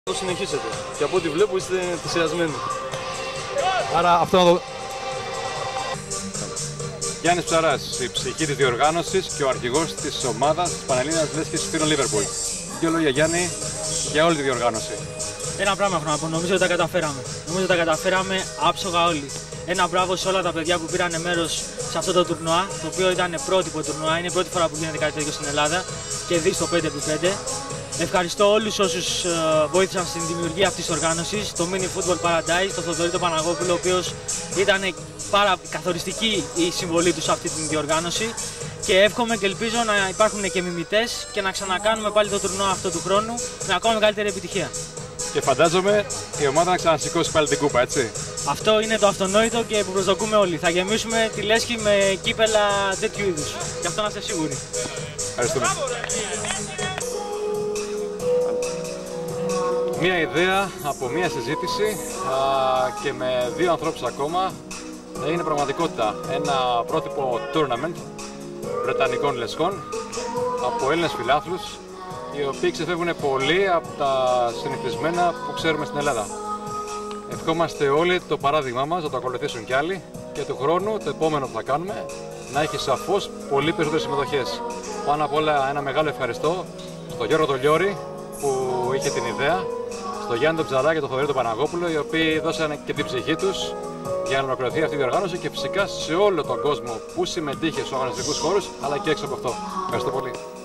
Το συνεχίσετε και από ό,τι βλέπω είστε ενθουσιασμένοι. Άρα αυτό να το... Γιάννης Ψαράς, η ψυχή της διοργάνωσης και ο αρχηγός της ομάδας της Πανελλήνιας Λέσχης Σπύρων Λίβερπουλ. Δύο λόγια, Γιάννη, για όλη τη διοργάνωση. Ένα πράγμα έχω να πω. Νομίζω ότι τα καταφέραμε. Νομίζω ότι τα καταφέραμε άψογα όλοι. Ένα μπράβο σε όλα τα παιδιά που πήραν μέρος σε αυτό το τουρνουά, το οποίο ήταν πρότυπο τουρνουά. Είναι η πρώτη φορά που γίνεται κάτι τέτοιο στην Ελλάδα και δει στο 5x5. Ευχαριστώ όλους όσους βοήθησαν στην δημιουργία αυτής της οργάνωσης, το Mini Football Paradise, τον Θοδωρή τον Παναγόπουλο, ο οποίος ήταν πάρα καθοριστική η συμβολή του σε αυτή την διοργάνωση. Και εύχομαι και ελπίζω να υπάρχουν και μιμητές και να ξανακάνουμε πάλι το τουρνουά αυτό του χρόνου με ακόμα μεγαλύτερη επιτυχία. Και φαντάζομαι η ομάδα να ξανασηκώσει πάλι την κούπα, έτσι. Αυτό είναι το αυτονόητο και που προσδοκούμε όλοι. Θα γεμίσουμε τη Λέσχη με κύπελα τέτοιου είδους. Γι' αυτό να είστε σίγουροι. Ευχαριστούμε. Μία ιδέα από μία συζήτηση και με δύο ανθρώπους ακόμα είναι πραγματικότητα. Ένα πρότυπο tournament βρετανικών λεσχών από Έλληνες φιλάθλους, οι οποίοι ξεφεύγουν πολύ από τα συνηθισμένα που ξέρουμε στην Ελλάδα. Ευχόμαστε όλοι το παράδειγμά μας να το ακολουθήσουν κι άλλοι και του χρόνου το επόμενο που θα κάνουμε να έχει σαφώς πολύ περισσότερες συμμετοχές. Πάνω απ' όλα ένα μεγάλο ευχαριστώ στον Γιώργο τον Λιώρη που είχε την ιδέα, στον Γιάννη τον Ψαρά και τον Θοδωρή τον Παναγόπουλο, οι οποίοι δώσανε και την ψυχή τους για να ολοκληρωθεί αυτή η διοργάνωση και φυσικά σε όλο τον κόσμο που συμμετείχε στους αγωνιστικούς χώρους αλλά και έξω από αυτό. Ευχαριστώ πολύ.